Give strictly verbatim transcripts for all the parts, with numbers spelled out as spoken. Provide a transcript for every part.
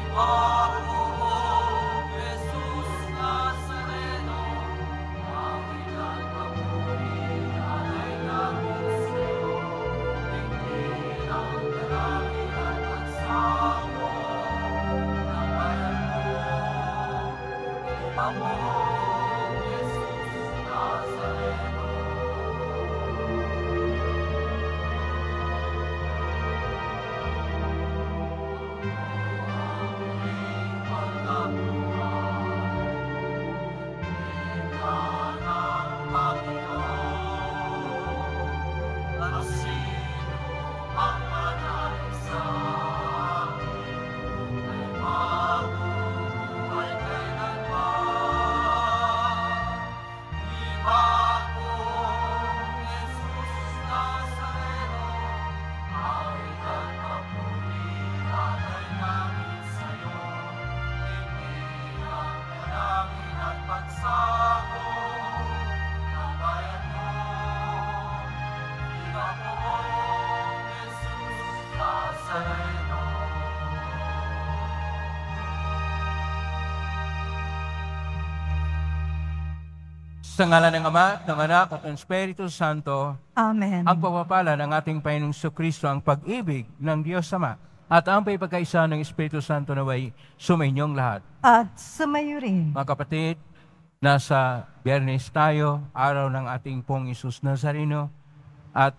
Sa ngalan ng Ama, ng Anak, at ng Espiritu Santo. Amen. Ang pagpapala ng ating Panginoong Jesucristo, ang pag-ibig ng Diyos Ama, at ang pagkakaisa ng Espiritu Santo naway sumainyong lahat. At sumayo rin. Mga kapatid, nasa Biyernes tayo, araw ng ating pong Isus Nazareno, at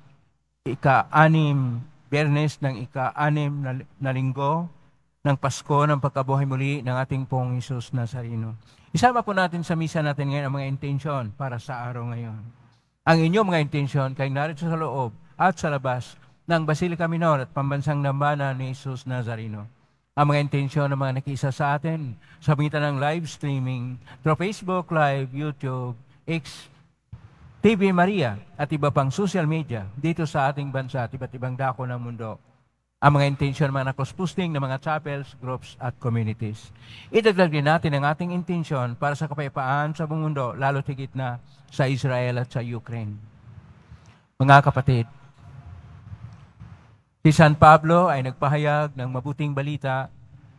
ika-anim, Biyernes ng ika-anim na, na linggo ng Pasko ng pagkabuhay muli ng ating pong Isus Nazareno. Isama po natin sa misa natin ngayon ang mga intensyon para sa araw ngayon. Ang inyong mga intensyon kay narito sa loob at sa labas ng Basilica Minor at Pambansang Dambana ni Jesus Nazareno. Ang mga intensyon ng mga nakiisa sa atin sa pagitan ng live streaming through Facebook Live, YouTube, X, T V Maria at iba pang social media dito sa ating bansa at iba't ibang dako ng mundo. Ang mga intensyon ng mga nakross-posting ng mga chapels, groups, at communities. Idagdag din natin ang ating intensyon para sa kapayapaan sa buong mundo, lalo tigit na sa Israel at sa Ukraine. Mga kapatid, si San Pablo ay nagpahayag ng mabuting balita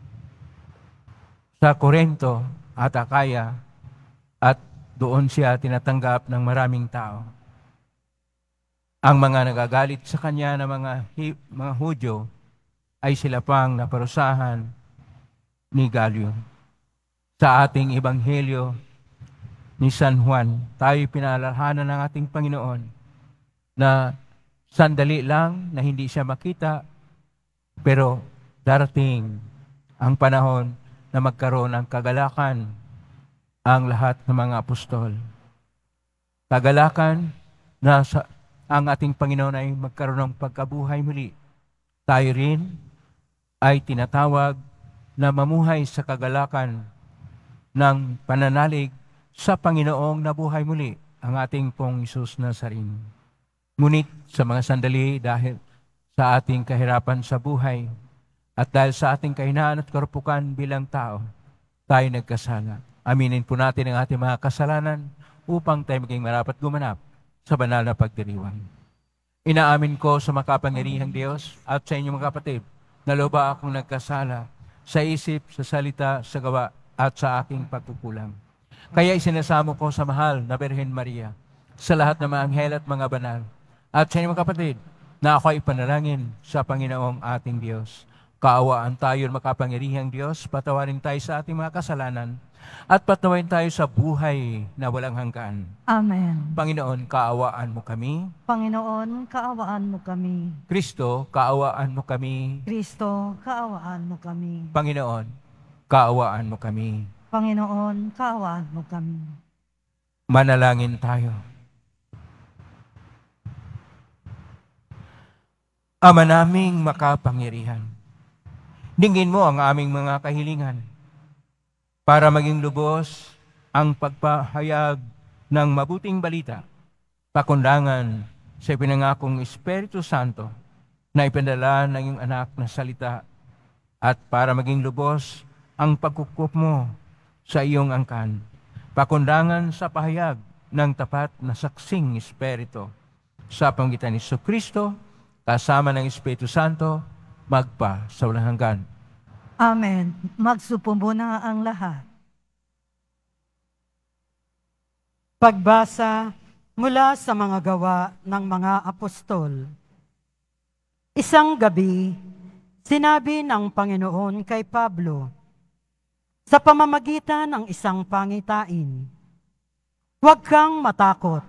sa Corinto at Akaya at doon siya tinatanggap ng maraming tao. Ang mga nagagalit sa kanya na mga, mga Hudyo ay sila pang naparusahan ni Galyo. Sa ating Ebanghelyo ni San Juan, tayo pinaalalahanan ng ating Panginoon na sandali lang na hindi siya makita, pero darating ang panahon na magkaroon ng kagalakan ang lahat ng mga apostol. Kagalakan na sa ang ating Panginoon ay magkaroon ng pagkabuhay muli. Tayo rin ay tinatawag na mamuhay sa kagalakan ng pananalig sa Panginoong nabuhay muli, ang ating pong Isus Nazareno. Ngunit sa mga sandali dahil sa ating kahirapan sa buhay at dahil sa ating kahinaan at karupukan bilang tao, tayo nagkasala. Aminin po natin ang ating mga kasalanan upang tayo maging marapat gumanap sa banal na pagdiriwang. Inaamin ko sa makapangyarihang Diyos at sa inyong mga kapatid na loba akong nagkasala sa isip, sa salita, sa gawa at sa aking pagkukulang. Kaya isinasamo ko sa mahal na Birhen Maria, sa lahat ng mga anghel at mga banal, at sa inyong mga kapatid na ako ay panalangin sa Panginoong ating Diyos. Kaawaan tayo ng makapangyarihang Diyos, patawarin tayo sa ating mga kasalanan, at patawarin tayo sa buhay na walang hanggan. Amen. Panginoon, kaawaan mo kami. Panginoon, kaawaan mo kami. Kristo, kaawaan mo kami. Kristo, kaawaan mo kami. Panginoon, kaawaan mo kami. Panginoon, kaawaan mo kami. Manalangin tayo. Ama naming makapangyarihan, dinggin mo ang aming mga kahilingan para maging lubos ang pagpahayag ng mabuting balita, pakundangan sa pinangakong Espiritu Santo na ipinadala ng iyong anak na salita, at para maging lubos ang pagkukup mo sa iyong angkan, pakundangan sa pahayag ng tapat na saksing Espiritu sa pamamagitan ni Jesucristo kasama ng Espiritu Santo magpa sa walang hanggan. Amen. Magsupo muna ang lahat. Pagbasa mula sa mga gawa ng mga apostol. Isang gabi, sinabi ng Panginoon kay Pablo, sa pamamagitan ng isang pangitain, huwag kang matakot.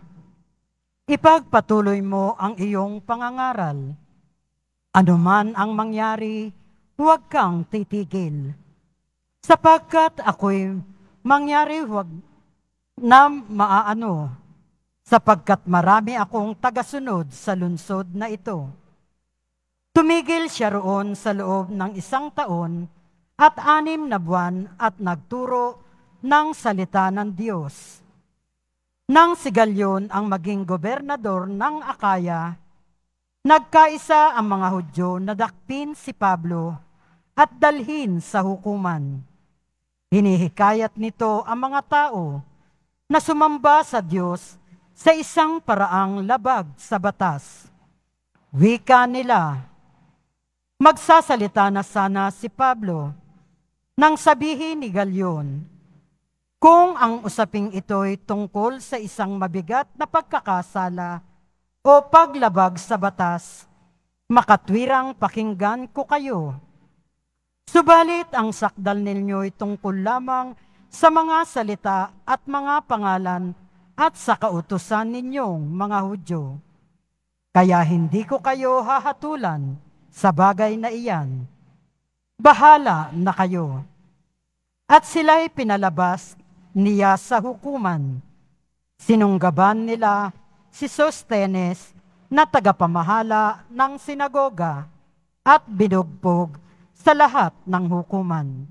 Ipagpatuloy mo ang iyong pangangaral. Ano man ang mangyari, huwag kang titigil. Sapagkat ako'y mangyari huwag na maaano, sapagkat marami akong tagasunod sa lungsod na ito. Tumigil siya roon sa loob ng isang taon at anim na buwan at nagturo ng salita ng Diyos. Nang si Galyon ang maging gobernador ng Akaya, nagkaisa ang mga Hudyo na dakpin si Pablo at dalhin sa hukuman. Hinihikayat nito ang mga tao na sumamba sa Diyos sa isang paraang labag sa batas. Wika nila, magsasalita na sana si Pablo nang sabihin ni Galyon, kung ang usaping ito'y tungkol sa isang mabigat na pagkakasala o paglabag sa batas, makatwirang pakinggan ko kayo. Subalit ang sakdal ninyo'y tungkol lamang sa mga salita at mga pangalan at sa kautusan ninyong mga Hudyo. Kaya hindi ko kayo hahatulan sa bagay na iyan. Bahala na kayo. At sila'y pinalabas niya sa hukuman. Sinunggaban nila si Sostenes na tagapamahala ng sinagoga at binugbog sa lahat ng hukuman.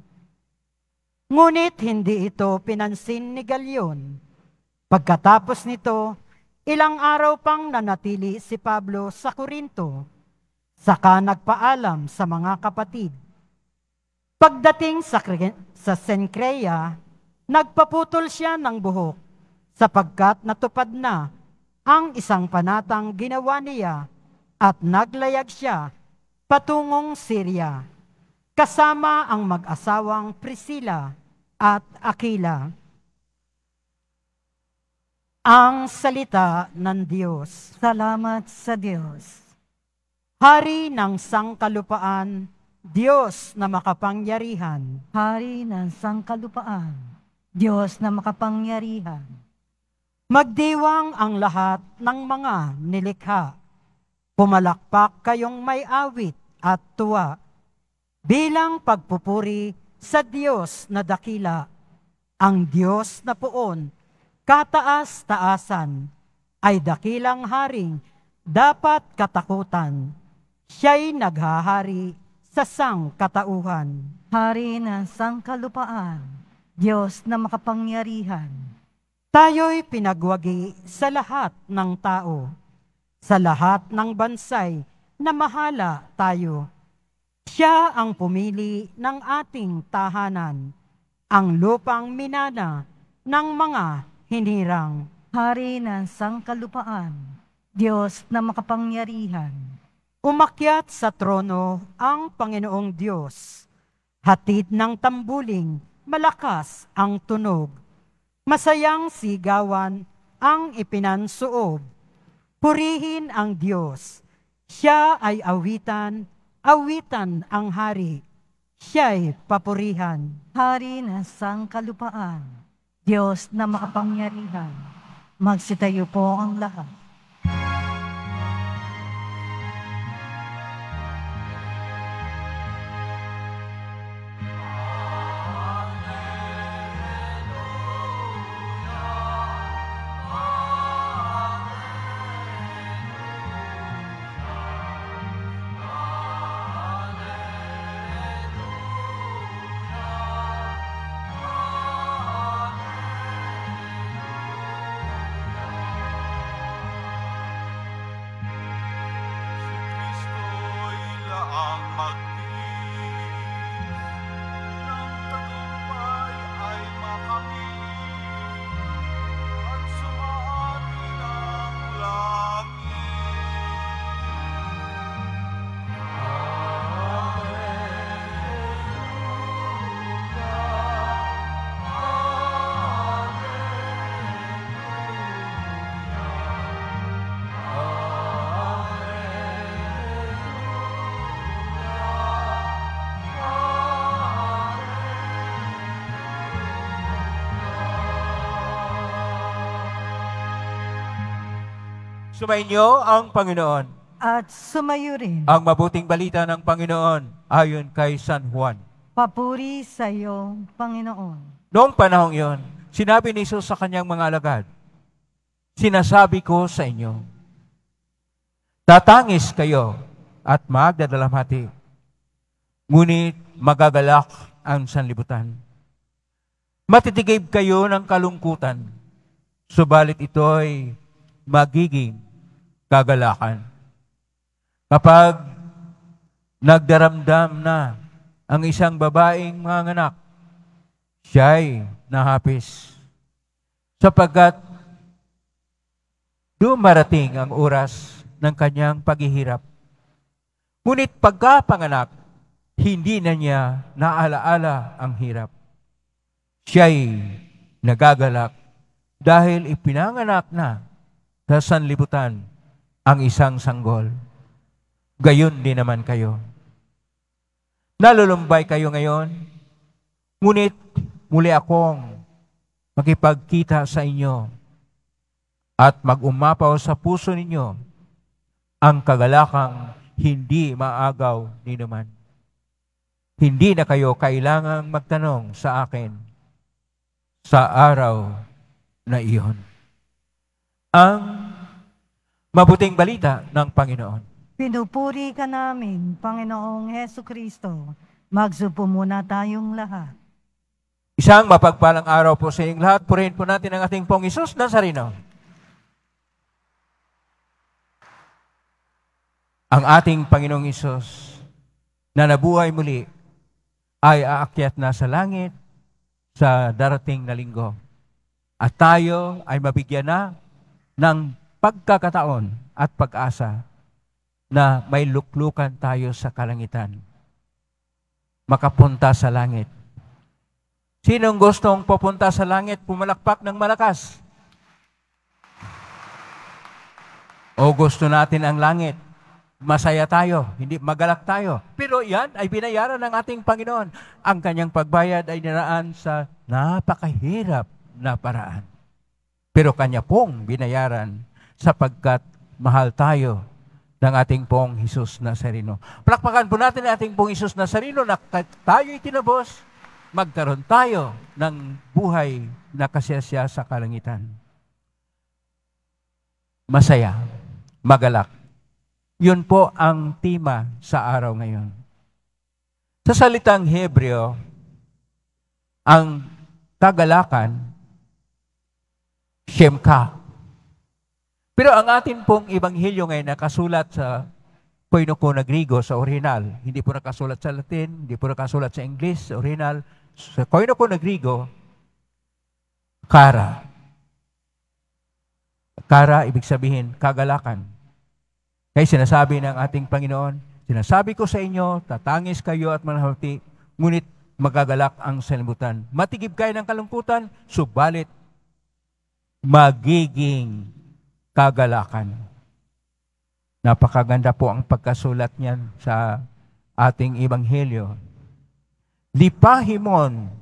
Ngunit hindi ito pinansin ni Galyon. Pagkatapos nito, ilang araw pang nanatili si Pablo sa Corinto. Saka nagpaalam sa mga kapatid. Pagdating sa, sa Cencrea, nagpaputol siya ng buhok sapagkat natupad na ang isang panatang ginawa niya at naglayag siya patungong Syria, kasama ang mag-asawang Priscilla at Aquila. Ang salita ng Diyos. Salamat sa Diyos. Hari ng sangkalupaan, Diyos na makapangyarihan. Hari ng sangkalupaan, Diyos na makapangyarihan. Magdiwang ang lahat ng mga nilikha. Pumalakpak kayong may awit at tuwa, bilang pagpupuri sa Diyos na dakila, ang Diyos na poon, kataas-taasan, ay dakilang haring dapat katakutan. Siya'y naghahari sa sangkatauhan. Hari ng sangkalupaan, Diyos na makapangyarihan. Tayo'y pinagwagi sa lahat ng tao, sa lahat ng bansay na mahala tayo. Siya ang pumili ng ating tahanan, ang lupang minana ng mga hinirang. Hari ng sangkalupaan, Diyos na makapangyarihan. Umakyat sa trono ang Panginoong Diyos. Hatid ng tambuling, malakas ang tunog. Masayang sigawan ang ipinansuob. Purihin ang Diyos. Siya ay awitan, awitan ang hari. Siya'y papurihan. Hari ng sangkalupaan, Diyos na makapangyarihan. Magsitayo po ang lahat. Sumainyo ang Panginoon. At sumayo rin. Ang mabuting balita ng Panginoon ayon kay San Juan. Papuri sa iyo, Panginoon. Noong panahong iyon, sinabi ni Jesus sa kanyang mga alagad, sinasabi ko sa inyo, tatangis kayo at magdadalamhati, ngunit magagalak ang sanlibutan. Matitigib kayo ng kalungkutan, subalit ito'y magiging kagalakan. Kapag nagdaramdam na ang isang babaeng manganak, siya'y nahapis. Sapagkat dumarating ang oras ng kanyang paghihirap. Ngunit pagkapanganak, hindi na niya naalaala ang hirap. Siya'y nagagalak dahil ipinanganak na sa sanlibutan ang isang sanggol. Gayon din naman kayo. Nalulumbay kayo ngayon, ngunit muli akong makipagkita sa inyo at mag-umapaw sa puso ninyo ang kagalakang hindi maagaw ni naman. Hindi na kayo kailangang magtanong sa akin sa araw na iyon. Ang mabuting balita ng Panginoon. Pinupuri ka namin, Panginoong Heso Kristo. Magsupo muna tayong lahat. Isang mapagpalang araw po sa inyong lahat. Purihin po natin ang ating Pong Isus Nazareno. Ang ating Panginoong Isus na nabuhay muli ay aakyat na sa langit sa darating na linggo. At tayo ay mabigyan na ng pagkakataon at pag-asa na may luklukan tayo sa kalangitan. Makapunta sa langit. Sinong gustong pupunta sa langit, pumalakpak ng malakas? O gusto natin ang langit? Masaya tayo, hindi magalak tayo. Pero yan ay binayaran ng ating Panginoon. Ang kanyang pagbayad ay niraan sa napakahirap na paraan. Pero kanya pong binayaran sapagkat mahal tayo ng ating pong Jesus Nazareno. Palakpakan po natin ang ating pong Jesus Nazareno na tayo'y tinabos, magkaroon tayo ng buhay na kasiyasya sa kalangitan. Masaya, magalak. Yun po ang tema sa araw ngayon. Sa salitang Hebreo, ang kagalakan, Shemka. Pero ang atin pong Ebanghelyo ngayon nakasulat sa Koinokona Grigo sa original. Hindi po nakasulat sa Latin, hindi po nakasulat sa English, sa original. Sa Koinokona Grigo, Kara. Kara, ibig sabihin, kagalakan. Kaya sinasabi ng ating Panginoon, sinasabi ko sa inyo, tatangis kayo at manahati, ngunit magagalak ang sanlibutan. Matigib kayo ng kalungkutan, subalit magiging kagalakan. Napakaganda po ang pagkasulat niyan sa ating Ebanghelyo. Lipahimon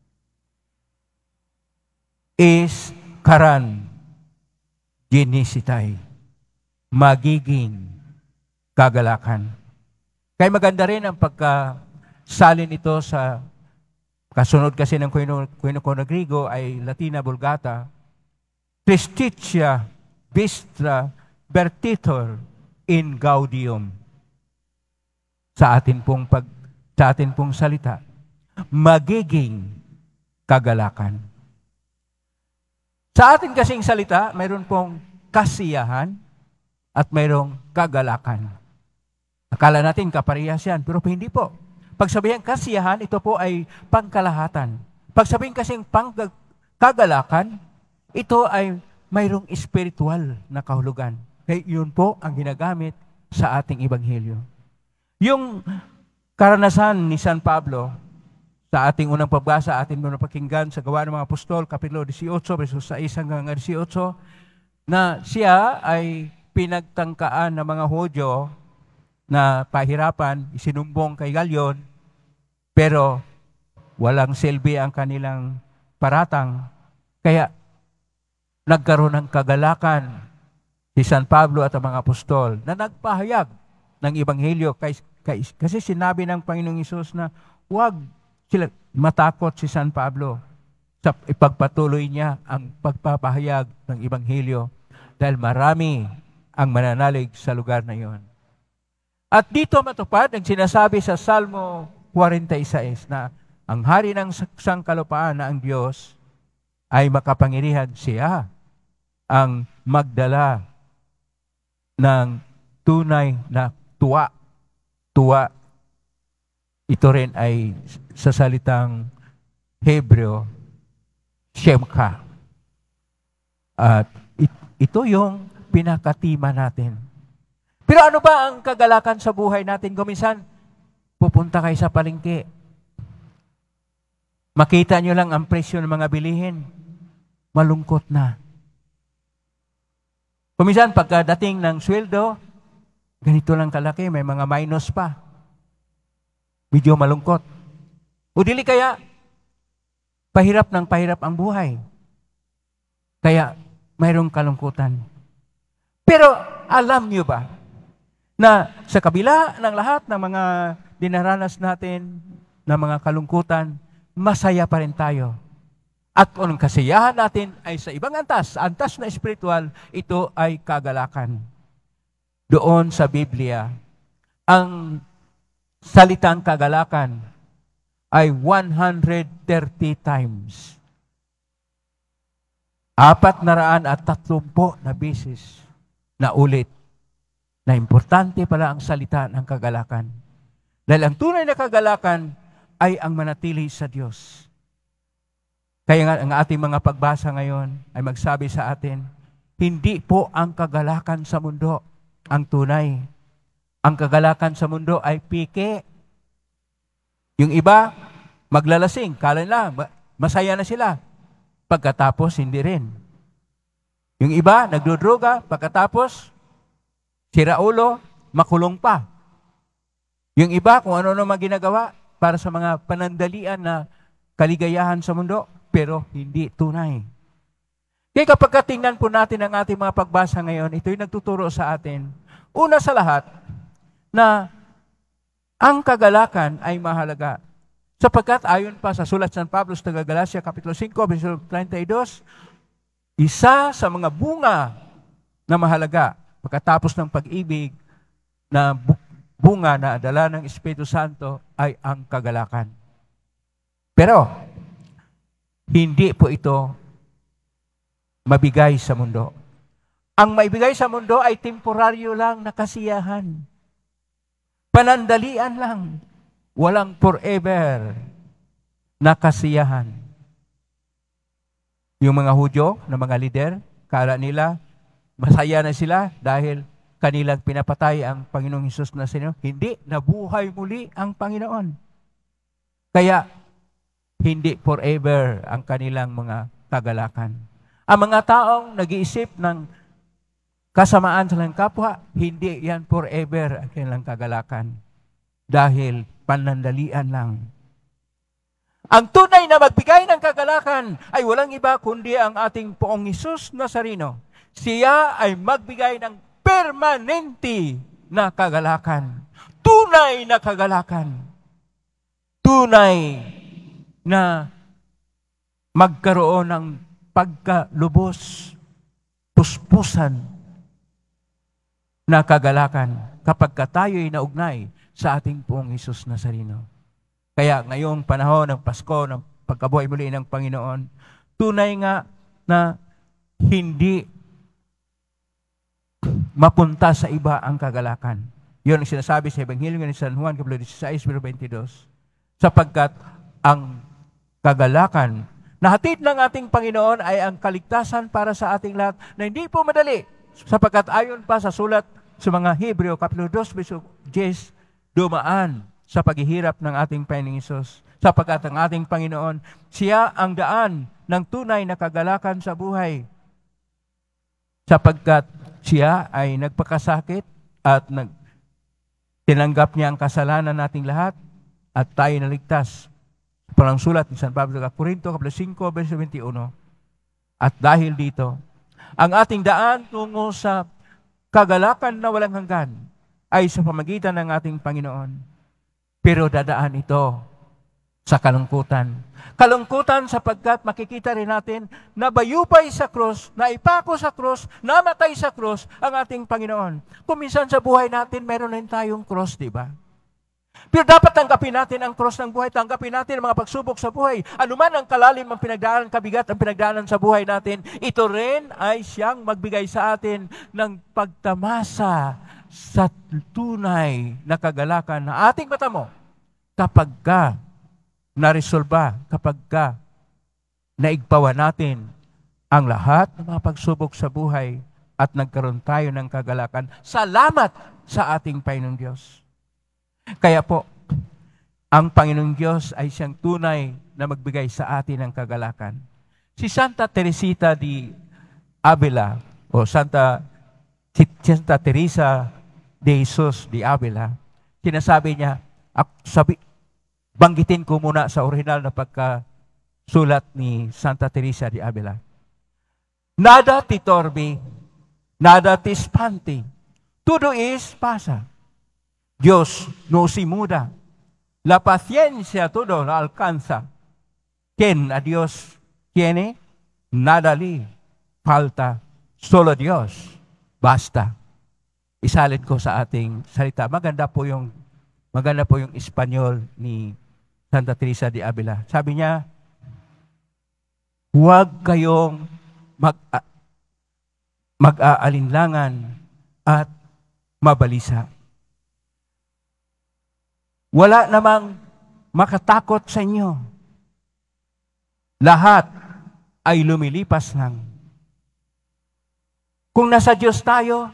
is karan ginisitay. Magiging kagalakan. Kaya maganda rin ang pagkasalin ito sa kasunod kasi ng Koinokona Grigo ay Latina Vulgata. Prestitia Vistra Vertitor in Gaudium. Sa atin pong pag sa atin pong salita, magiging kagalakan. Sa atin kasing salita, mayroon pong kasiyahan at mayroong kagalakan. Akala natin kaparehas yan, pero hindi po. Pag sabihin kasiyahan, ito po ay pangkalahatan. Pag sabihin kasing pangkagalakan, ito ay mayroong espiritual na kahulugan. Kaya yun po ang ginagamit sa ating Ebanghelyo. Yung karanasan ni San Pablo sa ating unang pagbasa, ating unang pakinggan sa Gawa ng mga Apostol, Kapitulo eighteen, versos sais hanggang eighteen, na siya ay pinagtangkaan ng mga Hudyo na pahirapan, isinumbong kay Galyon, pero walang silbi ang kanilang paratang. Kaya nagkaroon ng kagalakan si San Pablo at ang mga apostol na nagpahayag ng Ebanghelyo kay, kay, kasi sinabi ng Panginoong Hesus na huwag sila matakot si San Pablo sa ipagpatuloy niya ang pagpapahayag ng Ebanghelyo dahil marami ang mananalig sa lugar na iyon. At dito matupad ang sinasabi sa Salmo forty-six na ang hari ng sangkalupaan na ang Diyos ay makapangyarihan, siya ang magdala ng tunay na tuwa. Tuwa, ito rin ay sa salitang Hebreo, Shemka. At ito yung pinakatima natin. Pero ano ba ang kagalakan sa buhay natin? Kuminsan, pupunta kayo sa palengke. Makita nyo lang ang presyo ng mga bilihin. Malungkot na. Kuminsan, pagkadating ng sweldo, ganito lang kalaki, may mga minus pa. Medyo malungkot. O dili kaya, pahirap ng pahirap ang buhay. Kaya, mayroong kalungkutan. Pero, alam nyo ba, na sa kabila ng lahat ng mga dinaranas natin, ng mga kalungkutan, masaya pa rin tayo. At kung ang kasiyahan natin ay sa ibang antas, antas na espiritual, ito ay kagalakan. Doon sa Biblia, ang salitang kagalakan ay one hundred thirty times. Apat na raan at tatlumpo na beses na ulit na importante pala ang salita ng kagalakan. Dahil ang tunay na kagalakan ay ang manatili sa Diyos. Kaya nga ang ating mga pagbasa ngayon ay magsabi sa atin, hindi po ang kagalakan sa mundo ang tunay. Ang kagalakan sa mundo ay pike. Yung iba, maglalasing, kala nila, masaya na sila. Pagkatapos, hindi rin. Yung iba, nagdudruga, pagkatapos, siraulo, makulong pa. Yung iba, kung ano-ano mga ginagawa para sa mga panandalian na kaligayahan sa mundo, pero hindi tunay. Kaya kapag tingnan po natin ang ating mga pagbasa ngayon, ito'y nagtuturo sa atin, una sa lahat, na ang kagalakan ay mahalaga. Sapagkat ayon pa sa sulat San Pablo sa Galacia, Kapitulo five, versikulo thirty-two, isa sa mga bunga na mahalaga pagkatapos ng pag-ibig na bunga na dala ng Espiritu Santo ay ang kagalakan. Pero, hindi po ito mabigay sa mundo. Ang maibigay sa mundo ay temporaryo lang na kasiyahan. Panandalian lang. Walang forever na kasiyahan. Yung mga Hudyo, na mga lider, kala nila, masaya na sila dahil kanilang pinapatay ang Panginoong Hesus na sino. Hindi, nabuhay muli ang Panginoon. Kaya, hindi forever ang kanilang mga kagalakan. Ang mga taong nag-iisip ng kasamaan sa lang kapwa, hindi yan forever ang kanilang kagalakan. Dahil panandalian lang. Ang tunay na magbigay ng kagalakan ay walang iba kundi ang ating Poong Hesus Nazareno. Siya ay magbigay ng permanente na kagalakan. Tunay na kagalakan. Tunay na magkaroon ng pagkalubos, puspusan na kagalakan kapag tayo'y naugnay sa ating Poong Hesus Nazareno. Kaya ngayong panahon ng Pasko, ng pagkabuhay muli ng Panginoon, tunay nga na hindi mapunta sa iba ang kagalakan. Yun ang sinasabi sa Ebanghelyo ni San Juan, Kapitulo sixteen, versikulo twenty-two. Sapagkat ang kagalakan na hatid ng ating Panginoon ay ang kaligtasan para sa ating lahat na hindi po madali. Sapagkat ayon pa sa sulat sa mga Hebreo, Kapitulo two, versikulo ten, dumaan sa paghihirap ng ating Panginoong Hesus. Sapagkat ang ating Panginoon, siya ang daan ng tunay na kagalakan sa buhay. Sapagkat siya ay nagpakasakit at nag tinanggap niya ang kasalanan nating lahat at tayo naligtas. Parang sulat ni San Pablo sa Corinto, Kapitulo five, versikulo twenty-one. At dahil dito, ang ating daan tungo sa kagalakan na walang hanggan ay sa pamagitan ng ating Panginoon. Pero dadaan ito sa kalungkutan. Kalungkutan sapagkat makikita rin natin na bayupay sa krus, na ipako sa krus, namatay sa krus ang ating Panginoon. Kung minsan sa buhay natin, meron rin tayong krus, di ba? Pero dapat tanggapin natin ang krus ng buhay, tanggapin natin ang mga pagsubok sa buhay. Ano man ang kalalim, ang pinagdaanan, kabigat ang pinagdaanan sa buhay natin, ito rin ay siyang magbigay sa atin ng pagtamasa sa tunay na kagalakan na ating matamo kapag ka naresolba, kapag ka naigpawa natin ang lahat ng mga pagsubok sa buhay at nagkaroon tayo ng kagalakan. Salamat sa ating Panginoong Diyos. Kaya po, ang Panginoong Diyos ay siyang tunay na magbigay sa atin ng kagalakan. Si Santa Teresita de Avila o Santa, Santa Teresa de Jesus de Avila, sinasabi niya, sabi, banggitin ko muna sa original na pagkasulat ni Santa Teresa de Avila. Nada ti torbi, nada ti spanti, todo es pasa. Dios no se muda. La paciencia todo la alcanza. Quien a Dios tiene, nada le falta. Solo Dios basta. Isalin ko sa ating salita. Maganda po yung maganda po yung Espanyol ni Santa Teresa de Avila. Sabi niya, huwag kayong mag, uh, mag-aalinlangan at mabalisa. Wala namang makatakot sa inyo. Lahat ay lumilipas lang. Kung nasa Diyos tayo,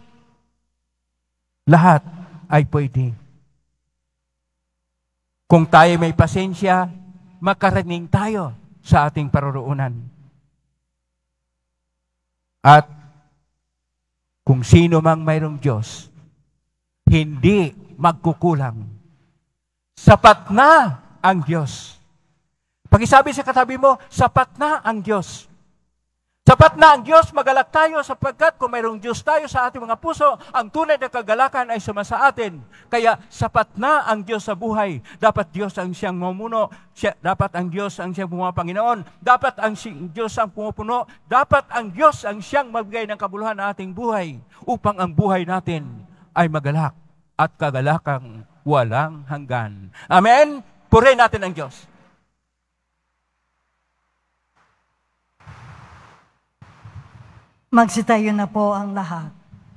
lahat ay pwede. Kung tayo may pasensya, makarating tayo sa ating paroroonan. At kung sino mang mayroong Diyos, hindi magkukulang. Sapat na ang Diyos. Pakisabi sa katabi mo, sapat na ang Diyos. Sapat na ang Diyos, magalak tayo sapagkat kung mayroong Diyos tayo sa ating mga puso, ang tunay na kagalakan ay sumasa atin. Kaya sapat na ang Diyos sa buhay. Dapat Diyos ang siyang mamuno, siya, dapat ang Diyos ang siyang mga Panginoon, dapat ang si, Diyos ang pumupuno, dapat ang Diyos ang siyang magbigay ng kabuluhan na ating buhay upang ang buhay natin ay magalak at kagalakang walang hanggan. Amen? Purihin natin ang Diyos. Magsitayo na po ang lahat.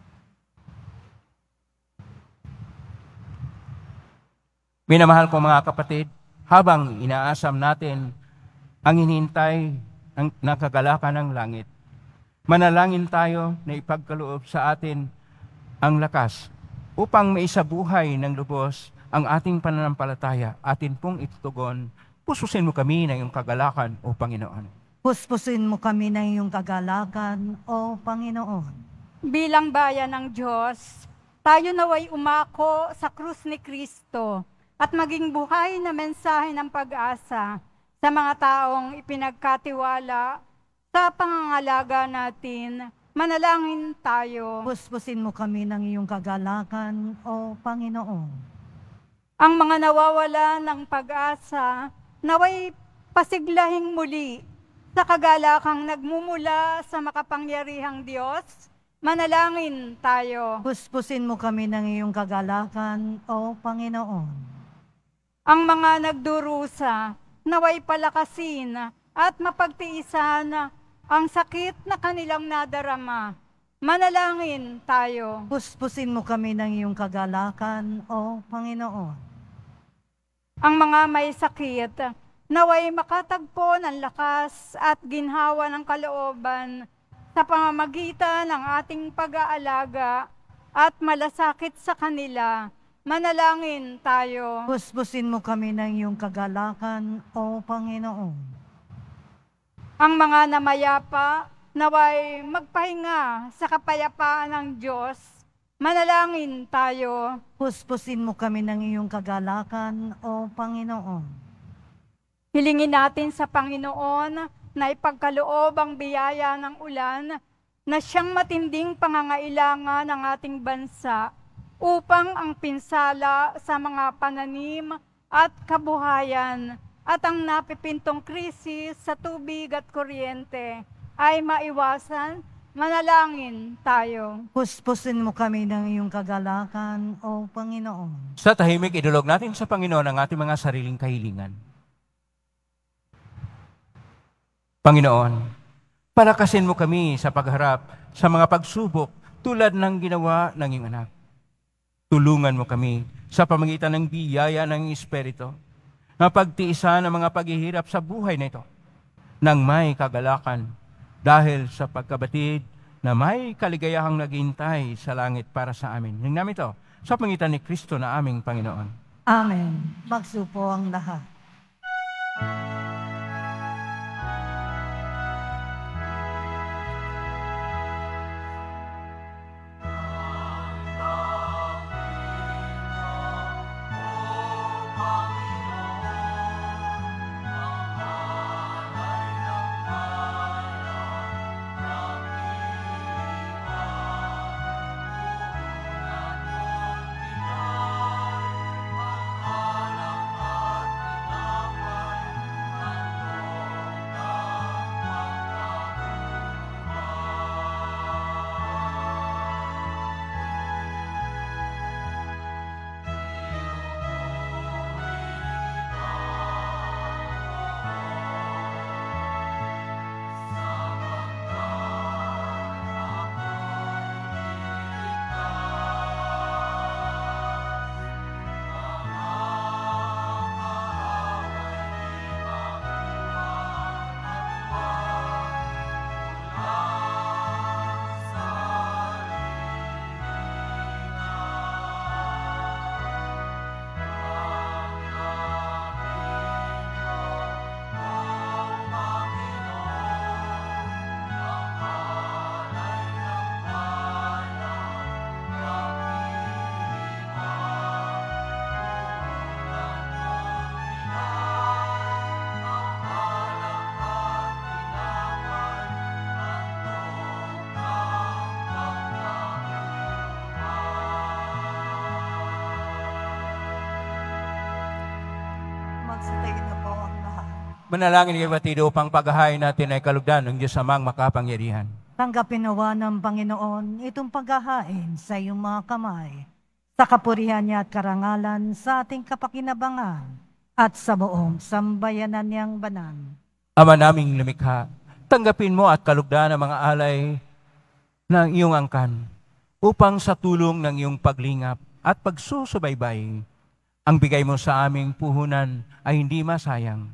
Minamahal ko mga kapatid, habang inaasam natin ang hinihintay ng nakagalakan ng langit, manalangin tayo na ipagkaloob sa atin ang lakas upang maisabuhay ng lubos ang ating pananampalataya. Atin pong itutugon, pususin mo kami ng iyong kagalakan, O Panginoon. Puspusin mo kami ng iyong kagalakan, O Panginoon. Bilang bayan ng Diyos, tayo naway umako sa krus ni Kristo at maging buhay na mensahe ng pag-asa sa mga taong ipinagkatiwala sa pangangalaga natin. Manalangin tayo. Puspusin mo kami ng iyong kagalakan, O Panginoon. Ang mga nawawala ng pag-asa, naway pasiglahing muli sa kagalakang nagmumula sa makapangyarihang Diyos. Manalangin tayo. Puspusin mo kami ng iyong kagalakan, O Panginoon. Ang mga nagdurusa, naway palakasin at mapagtiisan ang sakit na kanilang nadarama. Manalangin tayo. Puspusin mo kami ng iyong kagalakan, O Panginoon. Ang mga may sakit, naway makatagpo ng lakas at ginhawa ng kalooban sa pamamagitan ng ating pag-aalaga at malasakit sa kanila. Manalangin tayo. Puspusin mo kami ng iyong kagalakan, O Panginoon. Ang mga namayapa, naway magpahinga sa kapayapaan ng Diyos. Manalangin tayo. Puspusin mo kami ng iyong kagalakan, O Panginoon. Hilingin natin sa Panginoon na ipagkaloob ang biyaya ng ulan na siyang matinding pangangailangan ng ating bansa upang ang pinsala sa mga pananim at kabuhayan at ang napipintong krisis sa tubig at kuryente ay maiwasan. Manalangin tayo. Puspusin mo kami ng iyong kagalakan, O Panginoon. Sa tahimik, idulog natin sa Panginoon ang ating mga sariling kahilingan. Panginoon, palakasin mo kami sa pagharap sa mga pagsubok tulad ng ginawa ng iyong anak. Tulungan mo kami sa pamagitan ng biyaya ng Espiritu na pagtiisan ang mga paghihirap sa buhay na ito nang may kagalakan dahil sa pagkabatid na may kaligayahang naghihintay sa langit para sa amin. Hingin namin ito sa pangitan ni Kristo na aming Panginoon. Amen. Magsupo ang lahat. Magsitayo na po ang lahat. Manalangin kayo batido upang paghahain natin ay kalugdan ng Diyos amang makapangyarihan. Tanggapin nawa ng Panginoon itong paghahain sa iyong mga kamay, sa kapurihan niya at karangalan sa ating kapakinabangan at sa buong sambayanan niyang banal. Ama naming lumikha, tanggapin mo at kalugdan ang mga alay ng iyong angkan upang sa tulong ng iyong paglingap at pagsusubaybay, ang bigay mo sa aming puhunan ay hindi masayang.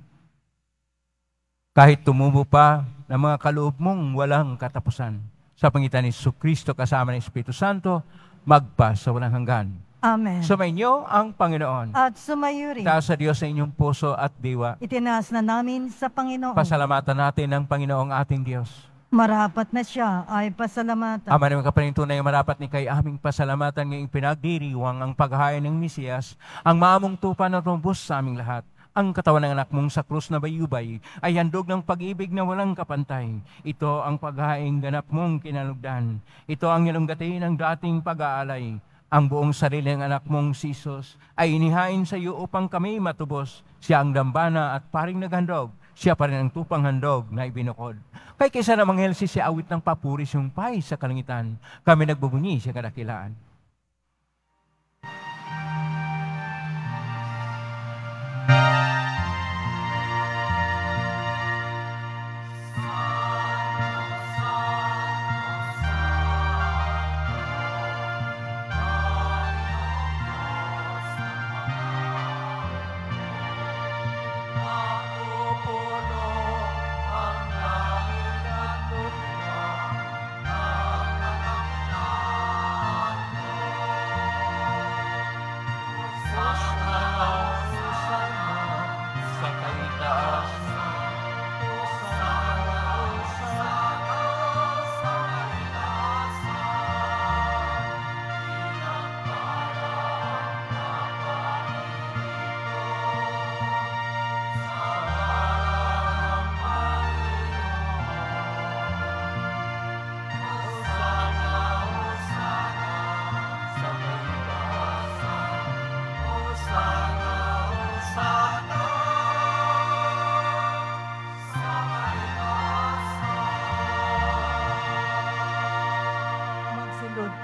Kahit tumubo pa ng mga kaloob mong walang katapusan, sa pangitan ni Jesucristo kasama ng Espiritu Santo, magpa sa walang hanggan. Amen. Sumainyo ang Panginoon. At sumayo rin. Taas sa Diyos sa inyong puso at diwa. Itinaas na namin sa Panginoon. Pasalamatan natin ang Panginoong ating Diyos. Marapat na siya ay pasalamatan. Ama naman kapanintunay na marapat ni kay aming pasalamatan ngayong pinagdiriwang ang paghahain ng Mesiyas, ang maamong tupa na tumbos sa aming lahat. Ang katawan ng anak mong sa krus na bayubay ay handog ng pag-ibig na walang kapantay. Ito ang paghahaing ganap mong kinalugdan. Ito ang nilunggati ng dating pag-aalay. Ang buong sarili ng anak mong si Jesus ay inihain sa iyo upang kami matubos. Siya ang dambana at paring naghandog. Siya pa rin ang tupang handog na ibinukod. Kay kaysa na manghel si siya awit ng papuris yung pay sa kalangitan, kami nagbubunyi siya kadakilaan.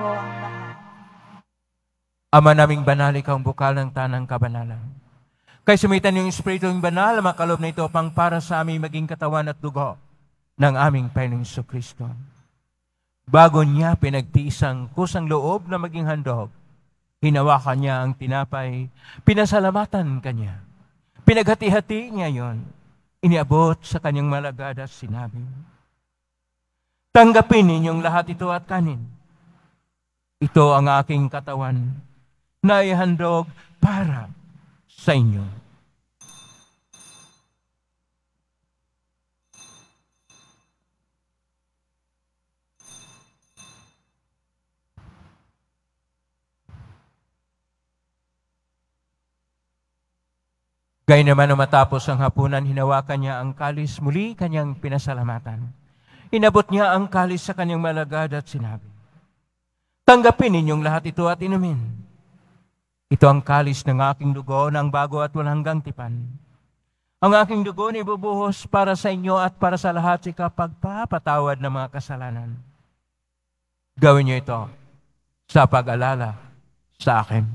po ang lahat. Ama naming banal, ikaw ang bukal ng tanang kabanalan. Kay sumitan yung Espiritu yung banal, makalob na ito pang para sa aming maging katawan at dugo ng aming Panginoong Jesucristo. Bago niya pinagtiisang kusang loob na maging handog, hinawakan niya ang tinapay, pinasalamatan kanya. Pinaghati-hati niya yon, iniabot sa kanyang malagad at sinabi, tanggapin ninyong lahat ito at kanin. Ito ang aking katawan na ihandog para sa inyo. Gaya naman nung matapos ang hapunan, hinawakan niya ang kalis, muli kanyang pinasalamatan. Inabot niya ang kalis sa kanyang malagad at sinabi, tanggapin ninyong lahat ito at inumin. Ito ang kalis ng aking dugo ng bago at walang hanggang tipan. Ang aking dugo ni ibubuhos para sa inyo at para sa lahat sa kapagpapatawad ng mga kasalanan. Gawin niyo ito sa pag-alala sa akin.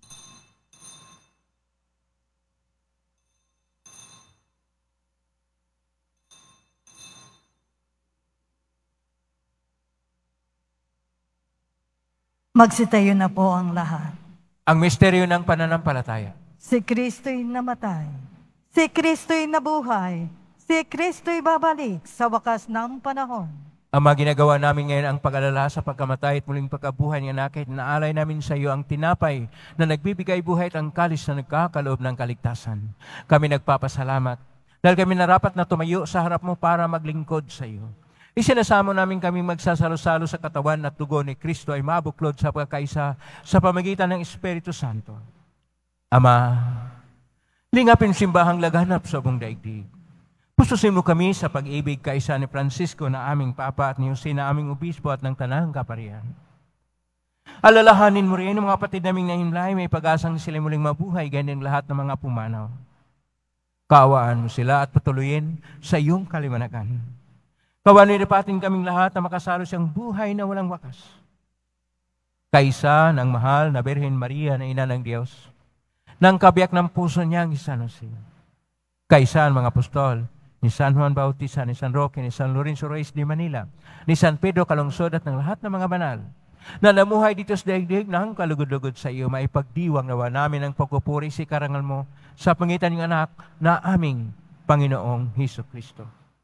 Magsitayo na po ang lahat. Ang misteryo ng pananampalataya. Si Kristo'y namatay. Si Kristo'y nabuhay. Si Kristo'y babalik sa wakas ng panahon. Ama, ginagawa namin ngayon ang pag-alala sa pagkamatay at muling pagkabuhay ng anak at naalay namin sa iyo ang tinapay na nagbibigay buhay at ang kalis na nagkakaloob ng kaligtasan. Kami nagpapasalamat dahil kami narapat na tumayo sa harap mo para maglingkod sa iyo. Isinasamo namin kami magsasalo-salo sa katawan at dugo ni Kristo ay mabuklod sa pagkakaisa sa pamagitan ng Espiritu Santo. Ama, lingapin simbahang laganap sa buong daigdig. Pustusin mo kami sa pag-ibig kaisa ni Francisco na aming Papa at ni Jose na aming Obispo at ng Tanang Kaparian. Alalahanin mo rin ang mga kapatid naming nahimlay, may pag-asang sila muling mabuhay, ganyan lahat ng mga pumanaw. Kaawaan mo sila at patuloyin sa iyong kaliwanagan. Kawaniripatin kaming lahat na makasalo siyang buhay na walang wakas. Kaisa ng mahal na Birhen Maria na Ina ng Diyos, ng kabiyak ng puso niyang San Jose. Kaisa ang mga apostol, ni San Juan Bautista, ni San Roque, ni San Lorenzo Reyes de Manila, ni San Pedro Calungsod at ng lahat ng mga banal, na namuhay dito sa daigdig ng kalugod-lugod sa iyo, maipagdiwang nawa namin ang pagpupuri sa karangal mo sa pangitan ng anak na aming Panginoong Hesus-Kristo.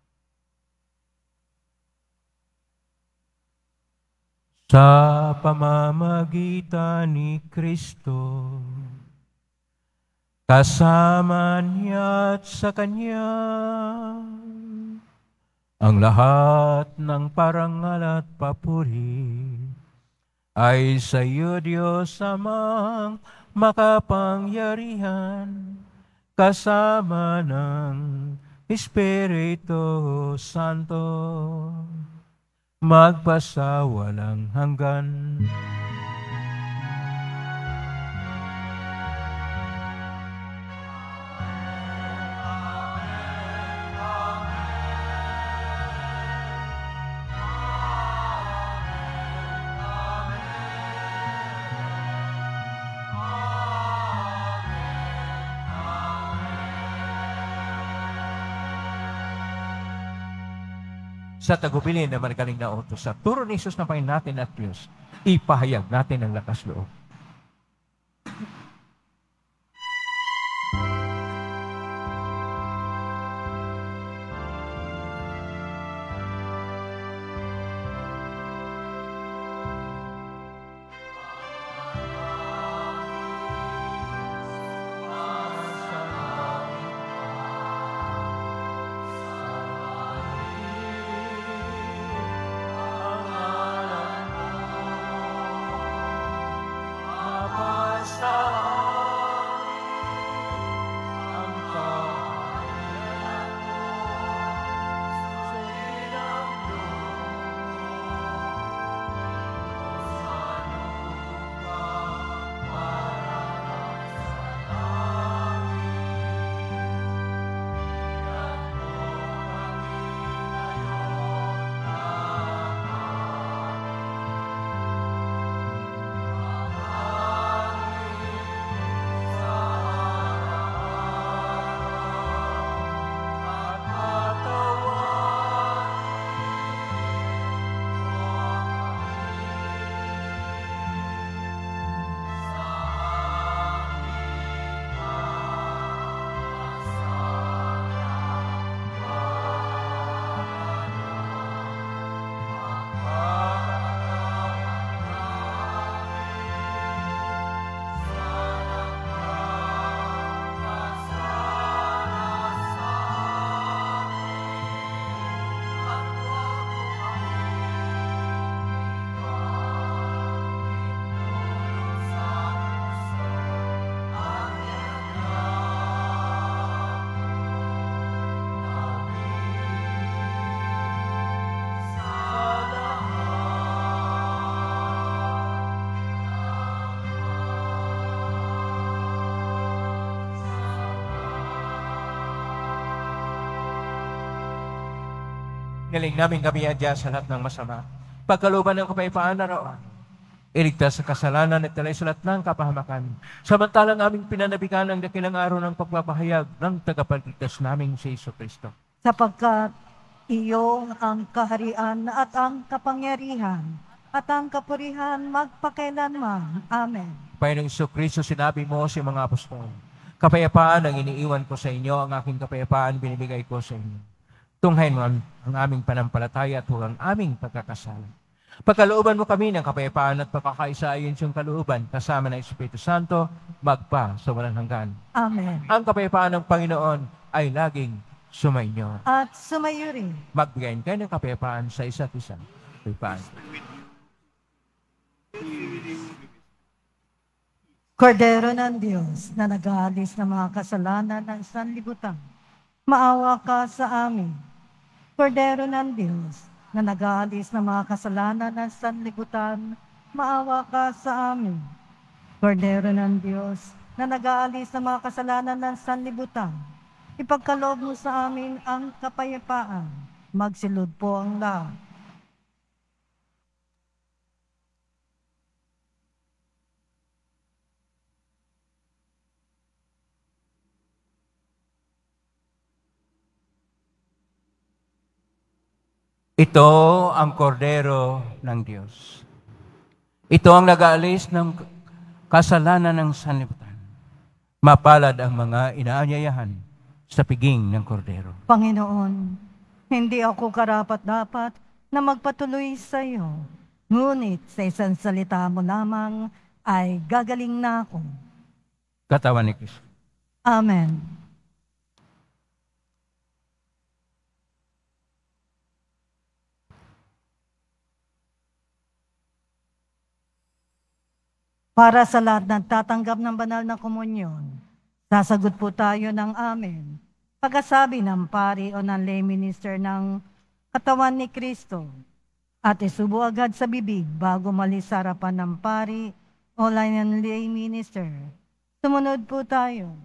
Sa pamamagitan ni Kristo, kasama niya at sa Kanya, ang lahat ng parangal at papuri ay sa iyo, Diyos Amang makapangyarihan, kasama ng Espiritu Santo, magpasawalang hanggan. Sa tagubilin na margaling na utos, sa turo ni Jesus na Panginoon natin at Diyos, ipahayag natin ang lakas loob. Galing namin kami adya sa lahat ng masama. Pagkalooban ng kapayapaan na raon, iligtas sa kasalanan at talay sa lahat ng kapahamakan. Samantalang aming pinanabikan ang dakilang araw ng pagpapahayag ng tagapagligtas naming si Iso Kristo. Sapagkat iyo ang kaharian at ang kapangyarihan at ang kapurihan magpakailanman. Amen. Panginoong Iso Kristo, sinabi mo sa mga apostol, kapayapaan ang iniiwan ko sa inyo, ang aking kapayapaan binibigay ko sa inyo. Tunghayin mo ang, ang aming panampalataya at huwag ang aming pagkakasala. Pagkalooban mo kami ng kapayapaan at pagkakaisa ayon sa iyong kalooban, kasama ng Espiritu Santo, magpa sa walang hanggan. Amen. Ang kapayapaan ng Panginoon ay laging sumainyo. At sumayo rin. Magbigayin kayo ng kapayapaan sa isa't isa. Kapayapaan. Kordero ng Diyos na nag-aalis ng mga kasalanan ng sanlibutan, maawa ka sa amin. Kordero ng Diyos na nag-aalis ng mga kasalanan ng sanlibutan, maawa ka sa amin. Kordero ng Diyos na nag-aalis ng mga kasalanan ng sanlibutan, ipagkaloob mo sa amin ang kapayapaan. Magsilod po ang lahat. Ito ang kordero ng Diyos. Ito ang nag-aalis ng kasalanan ng sanlibutan. Mapalad ang mga inaanyayahan sa piging ng kordero. Panginoon, hindi ako karapat-dapat na magpatuloy sa iyo. Ngunit sa isang salita mo lamang ay gagaling na ako. Katawan ni Kristo. Amen. Para sa lahat ng tatanggap ng banal na komunyon, sasagot po tayo ng amen. Pagkasabi ng pari o ng lay minister ng katawan ni Kristo at isubo agad sa bibig bago malis sa harapan ng pari o ng lay minister. Sumunod po tayo.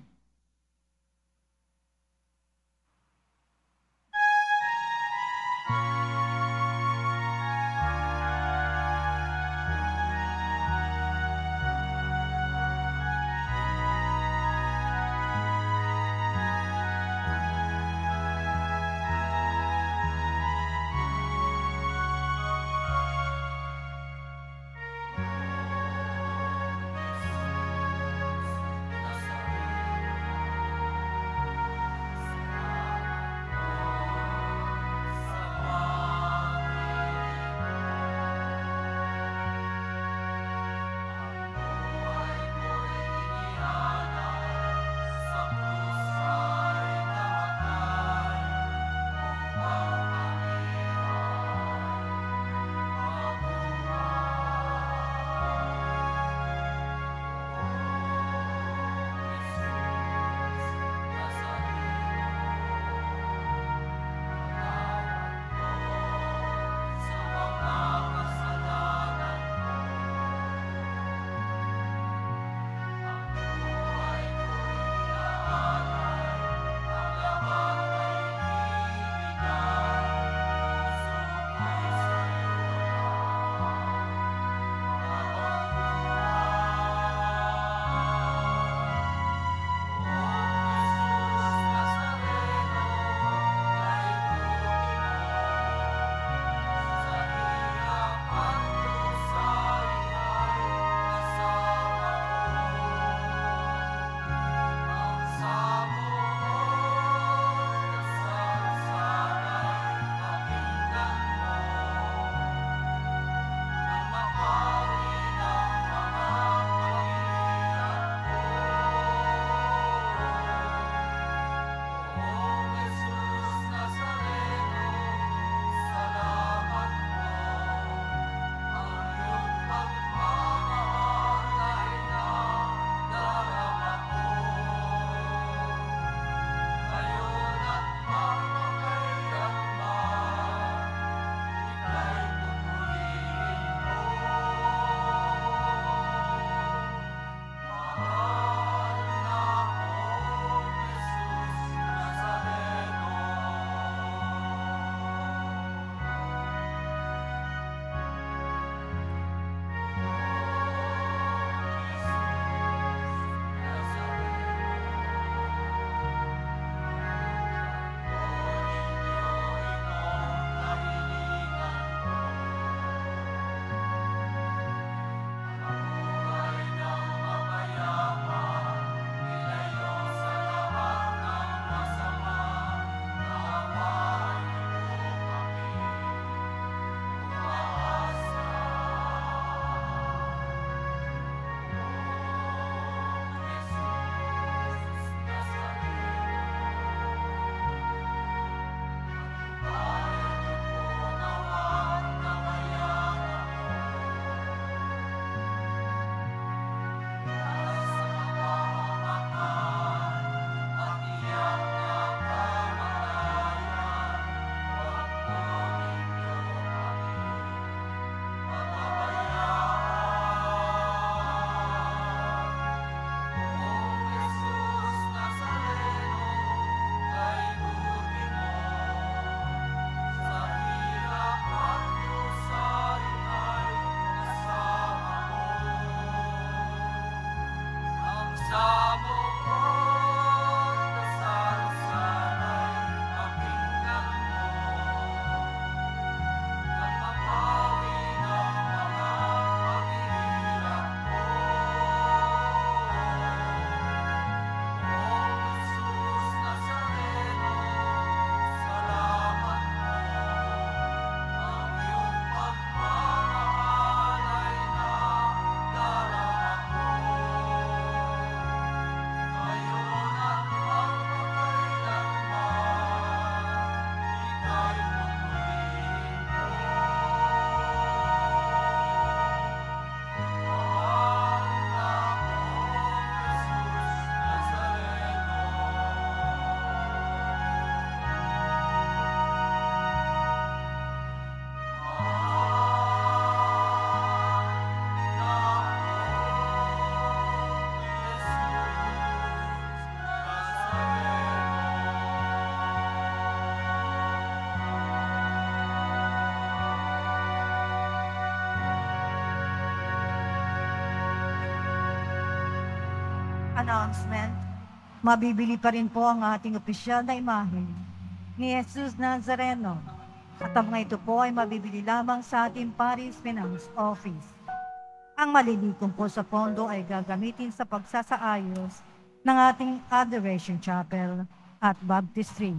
announcement, mabibili pa rin po ang ating opisyal na imahe ni Jesus Nazareno. At ang mga ito po ay mabibili lamang sa ating Paris Finance Office. Ang malilikom po sa pondo ay gagamitin sa pagsasaayos ng ating Adoration Chapel at Baptistry.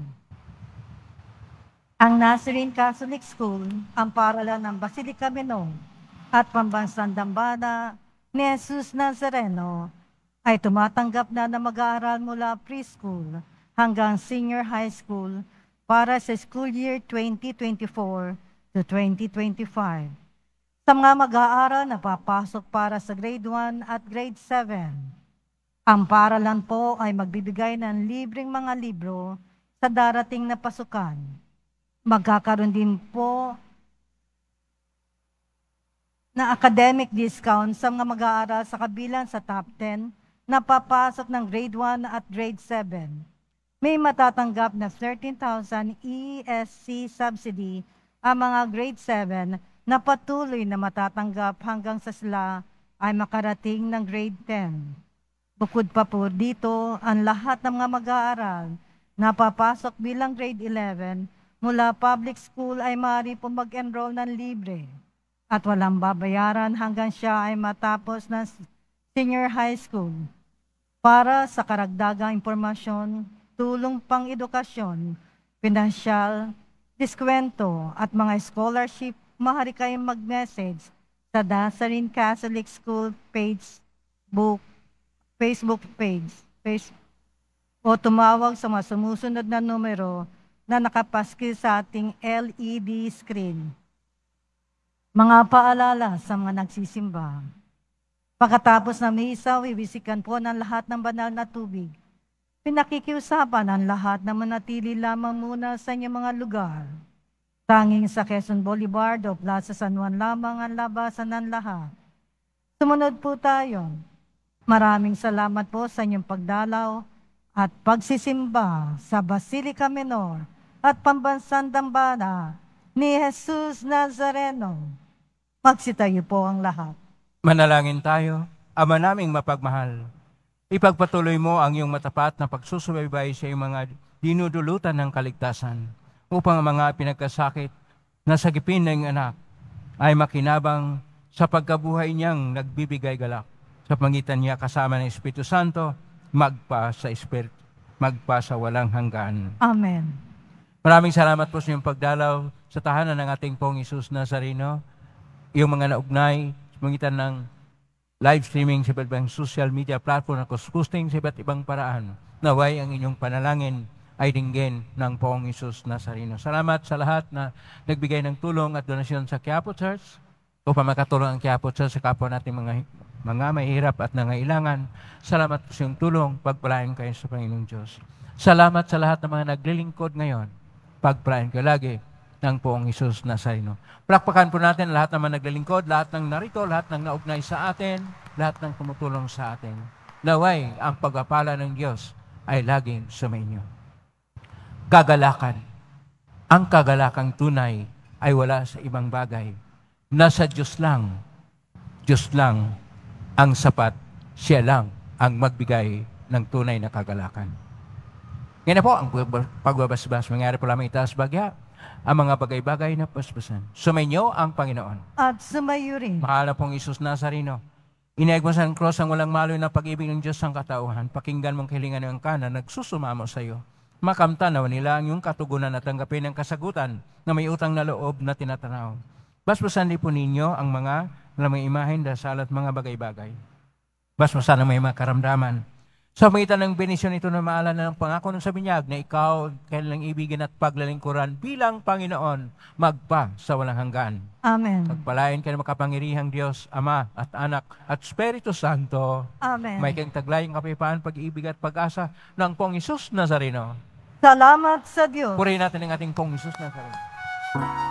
Ang Nazarene Catholic School, ang paaralan ng Basilica Minor at Pambansang Dambana ni Jesus Nazareno ay tumatanggap na na mag-aaral mula preschool hanggang senior high school para sa school year twenty twenty-four to twenty twenty-five. Sa mga mag-aaral na papasok para sa grade one at grade seven, ang paaralan po ay magbibigay ng libreng mga libro sa darating na pasukan. Magkakaroon din po na academic discount sa mga mag-aaral sa kabilang sa top ten na papasok ng grade one at grade seven. May matatanggap na thirteen thousand E S C subsidy ang mga grade seven na patuloy na matatanggap hanggang sa sila ay makarating ng grade ten. Bukod pa po dito, ang lahat ng mga mag-aaral na papasok bilang grade eleven mula public school ay maaari po mag-enroll ng libre at walang babayaran hanggang siya ay matapos ng senior high school. Para sa karagdagang impormasyon, tulong pang edukasyon, pinansyal, diskwento at mga scholarship, maaari kayong mag-message sa Nazarene Catholic School page, book, Facebook page, Facebook, o tumawag sa mga sumusunod na numero na nakapaskil sa ating L E D screen. Mga paalala sa mga nagsisimba. Pagkatapos ng misa, wiwisikan po ng lahat ng banal na tubig. Pinakikiusapan ang lahat na manatili lamang muna sa inyong mga lugar. Tanging sa Quezon Boulevard o Plaza San Juan lamang ang labasan ng lahat. Sumunod po tayo. Maraming salamat po sa inyong pagdalaw at pagsisimba sa Basilica Minor at Pambansang Dambana ni Jesus Nazareno. Magsitayo po ang lahat. Manalangin tayo. Ama naming mapagmahal, ipagpatuloy mo ang iyong matapat na pagsusubaybay sa iyong mga dinudulutan ng kaligtasan upang ang mga pinagkasakit na sagipin ng anak ay makinabang sa pagkabuhay niyang nagbibigay galak. Sa pangitan niya kasama ng Espiritu Santo, magpa sa Espiritu, magpa sa walang hanggan. Amen. Maraming salamat po sa iyong pagdalaw sa tahanan ng ating Pong Jesus Nazareno. Iyong mga naugnay sa pangitan ng live streaming sa iba't ibang social media platform na kuskusting sa iba't ibang paraan. Naway ang inyong panalangin ay dinggin ng Poong Jesus Nazareno. Salamat sa lahat na nagbigay ng tulong at donasyon sa Quiapo Church upang makatulong ang Quiapo Church sa kapwa nating mga, mga mahirap at nangailangan. Salamat sa iyong tulong. Pagpalain kayo sa Panginoong Diyos. Salamat sa lahat ng mga naglilingkod ngayon. Pagpalain kayo lagi ng Poong Jesus Nazareno. Palakpakan po natin lahat ng mga naglilingkod, lahat ng narito, lahat ng naugnay sa atin, lahat ng tumutulong sa atin. Naway, ang pagpapala ng Diyos ay laging sumainyo. Kagalakan. Ang kagalakang tunay ay wala sa ibang bagay. Nasa Diyos lang. Diyos lang ang sapat. Siya lang ang magbigay ng tunay na kagalakan. Ngayon na po, ang pagbabasbas mangyari po lamang itaas bagya, ang mga bagay-bagay na paspasan. Sumainyo ang Panginoon. At sumayo rin. Mahal na pong Jesus Nazareno, inaig mo sa cross ang walang maloy na pag-ibig ng Diyos ang katauhan. Pakinggan mong kahilingan ng kana, nagsusumamo sa iyo. Makamtanaw nila ang iyong katugunan at tanggapin ang kasagutan na may utang na loob na tinatanaw. Basbasan din po ninyo ang mga lamang imahen, dasal at mga bagay-bagay. Basbasan ang may mga karamdaman. Sa pangitan ng benisyon ito na maalala ng pangako ng sa binyag na ikaw kailang ibigin at paglalingkuran bilang Panginoon magpa sa walang hanggan. Amen. Pagpalain ka ng makapangirihang Diyos, Ama at Anak at Espiritu Santo. Amen. May kang taglayang kapayapaan, pag-ibig at pag-asa ng Pong Jesus Nazareno. Salamat sa Diyos. Purihin natin ang ating Pong Jesus Nazareno.